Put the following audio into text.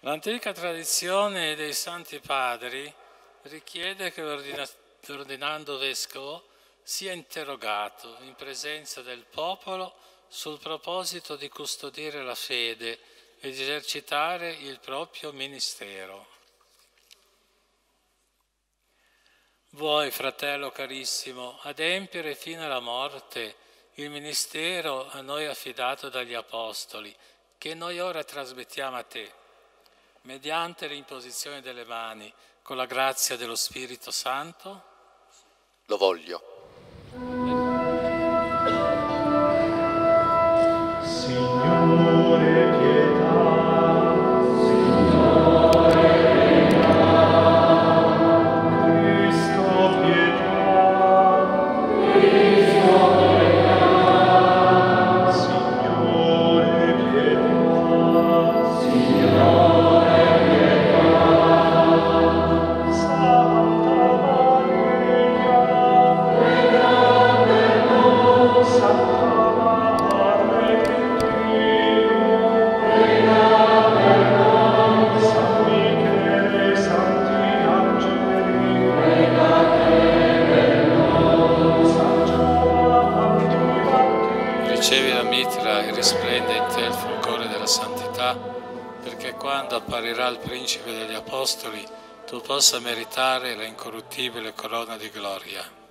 L'antica tradizione dei Santi Padri richiede che l'ordinando vescovo sia interrogato in presenza del popolo sul proposito di custodire la fede ed esercitare il proprio ministero. Vuoi, fratello carissimo, adempiere fino alla morte il ministero a noi affidato dagli Apostoli, che noi ora trasmettiamo a te, mediante l'imposizione delle mani, con la grazia dello Spirito Santo? Lo voglio. Signore, pietà. Ricevi la mitra e risplende in te il fulgore della santità, perché quando apparirà il Principe degli Apostoli tu possa meritare la incorruttibile corona di gloria.